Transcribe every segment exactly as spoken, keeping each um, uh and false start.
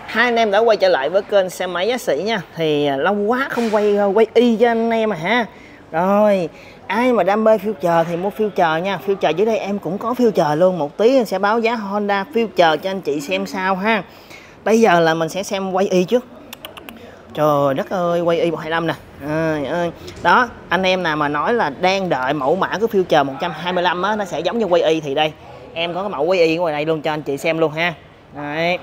Hai anh em đã quay trở lại với kênh xe máy giá sỉ nha. Thì lâu quá không quay quay y cho anh em mà ha. Rồi, ai mà đam mê future thì mua future nha. Future dưới đây em cũng có future luôn. Một tí sẽ báo giá Honda future cho anh chị xem sao ha. Bây giờ là mình sẽ xem quay y trước. Trời đất ơi, quay y một hai năm nè. À, ơi. Đó, anh em nào mà nói là đang đợi mẫu mã của future một trăm hai mươi lăm á, nó sẽ giống như quay y thì đây. Em có cái mẫu quay y ngoài đây luôn cho anh chị xem luôn ha. Đấy.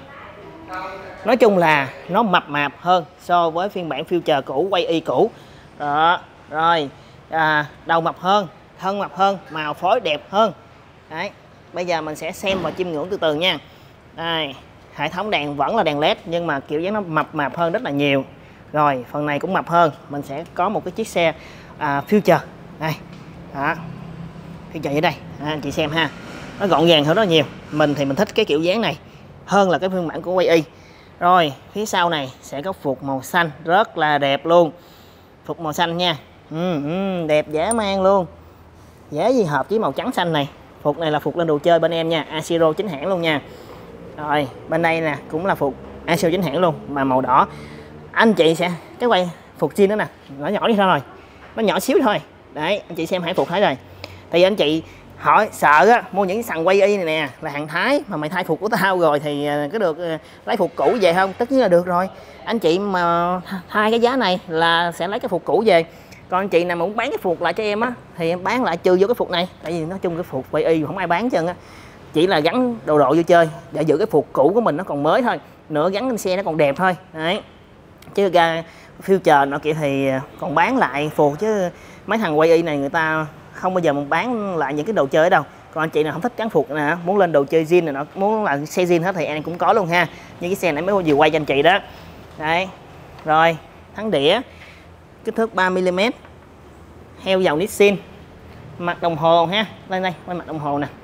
Nói chung là nó mập mạp hơn so với phiên bản future cũ, quay y cũ. Đó, rồi à, đầu mập hơn, thân mập hơn, màu phối đẹp hơn. Đấy, bây giờ mình sẽ xem và chiêm ngưỡng từ từ nha. Đây, hệ thống đèn vẫn là đèn led nhưng mà kiểu dáng nó mập mạp hơn rất là nhiều. Rồi, phần này cũng mập hơn. Mình sẽ có một cái chiếc xe à, future. Đây, đó, future ở đây, à, anh chị xem ha. Nó gọn gàng hơn rất là nhiều. Mình thì mình thích cái kiểu dáng này hơn là cái phiên bản của quay y. Rồi, phía sau này sẽ có phục màu xanh rất là đẹp luôn. Phục màu xanh nha. Ừ, ừ, đẹp dễ mang luôn. Dễ gì hợp với màu trắng xanh này. Phục này là phục lên đồ chơi bên em nha, Asiro chính hãng luôn nha. Rồi, bên đây nè cũng là phục Asiro chính hãng luôn mà màu đỏ. Anh chị sẽ cái quay phục zin đó nè, nó nhỏ đi ra rồi. Nó nhỏ xíu thôi. Đấy, anh chị xem hãng phục thấy rồi. Thì anh chị hỏi sợ á, mua những cái sàn quay y này nè là hàng Thái mà mày thay phục của tao rồi thì có được lấy phục cũ về không? Tất nhiên là được rồi. Anh chị mà thay cái giá này là sẽ lấy cái phục cũ về. Còn anh chị nào mà muốn bán cái phục lại cho em á thì em bán lại trừ vô cái phục này. Tại vì nói chung cái phục quay y không ai bán chân á. Chỉ là gắn đồ độ vô chơi để giữ cái phục cũ của mình nó còn mới thôi. Nữa gắn lên xe nó còn đẹp thôi. Đấy. Chứ ra future nó kiểu thì còn bán lại phục chứ mấy thằng quay y này người ta không bao giờ mình bán lại những cái đồ chơi ở đâu. Còn anh chị nào không thích gắn phục nè, muốn lên đồ chơi zin này nó muốn là xe zin hết thì em cũng có luôn ha. Như cái xe này mới vừa quay cho anh chị đó. Đấy. Rồi, thắng đĩa kích thước ba mi li mét. Heo dầu Nissin. Mặt đồng hồ ha. Đây đây, quay mặt đồng hồ nè.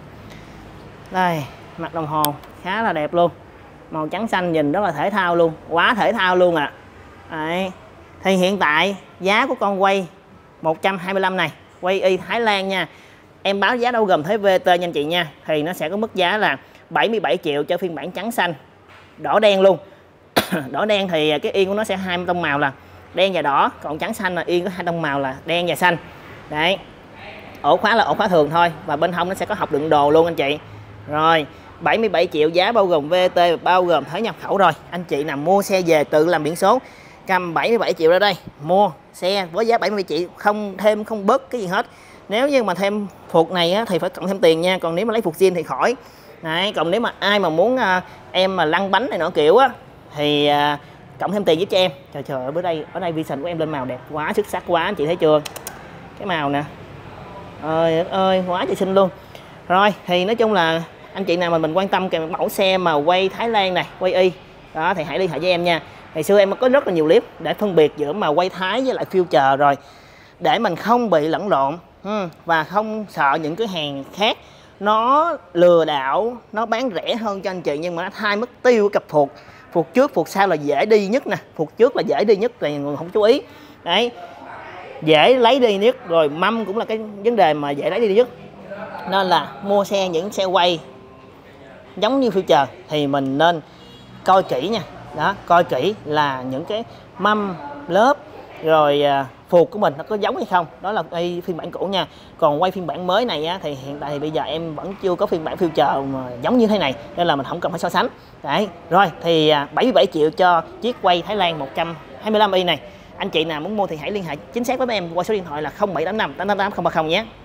Đây, mặt đồng hồ khá là đẹp luôn. Màu trắng xanh nhìn rất là thể thao luôn, quá thể thao luôn ạ. À. Đấy. Thì hiện tại giá của con quay một trăm hai mươi lăm này, quay y Thái Lan nha. Em báo giá đâu gồm thuế vê tê nha anh chị nha. Thì nó sẽ có mức giá là bảy mươi bảy triệu cho phiên bản trắng xanh. Đỏ đen luôn. Đỏ đen thì cái yên của nó sẽ hai tông màu là đen và đỏ. Còn trắng xanh là yên có hai tông màu là đen và xanh. Đấy. Ổ khóa là ổ khóa thường thôi. Và bên hông nó sẽ có hộc đựng đồ luôn anh chị. Rồi, bảy mươi bảy triệu giá bao gồm vê tê, bao gồm thuế nhập khẩu rồi. Anh chị nào mua xe về tự làm biển số, cầm bảy mươi bảy triệu ra đây, mua xe với giá bảy mươi bảy triệu, không thêm không bớt cái gì hết. Nếu như mà thêm phục này á, thì phải cộng thêm tiền nha. Còn nếu mà lấy phục zin thì khỏi. Đấy, còn nếu mà ai mà muốn à, em mà lăn bánh này nọ kiểu á thì à, cộng thêm tiền giúp cho em. Trời trời ơi, bữa đây ở đây Vision của em lên màu đẹp quá, xuất sắc quá anh chị thấy chưa? Cái màu nè. Ơi ơi, quá trời xinh luôn. Rồi, thì nói chung là anh chị nào mà mình quan tâm cái mẫu xe mà quay Thái Lan này, quay y đó thì hãy liên hệ với em nha. Ngày xưa em có rất là nhiều clip để phân biệt giữa mà quay Thái với lại future rồi, để mình không bị lẫn lộn và không sợ những cái hàng khác nó lừa đảo, nó bán rẻ hơn cho anh chị nhưng mà nó thay mất tiêu cặp phục. Phục trước phục sau là dễ đi nhất nè, phục trước là dễ đi nhất thì người không chú ý. Đấy, dễ lấy đi nhất, rồi mâm cũng là cái vấn đề mà dễ lấy đi nhất. Nên là mua xe những xe quay giống như future thì mình nên coi kỹ nha. Đó, coi kỹ là những cái mâm, lớp rồi à, phục của mình nó có giống hay không. Đó là quay phiên bản cũ nha. Còn quay phiên bản mới này á, thì hiện tại thì bây giờ em vẫn chưa có phiên bản future mà giống như thế này nên là mình không cần phải so sánh. Đấy, rồi thì à, bảy mươi bảy triệu cho chiếc quay Thái Lan một trăm hai mươi lăm i này. Anh chị nào muốn mua thì hãy liên hệ chính xác với em qua số điện thoại là không bảy tám năm tám tám tám không ba không nhé.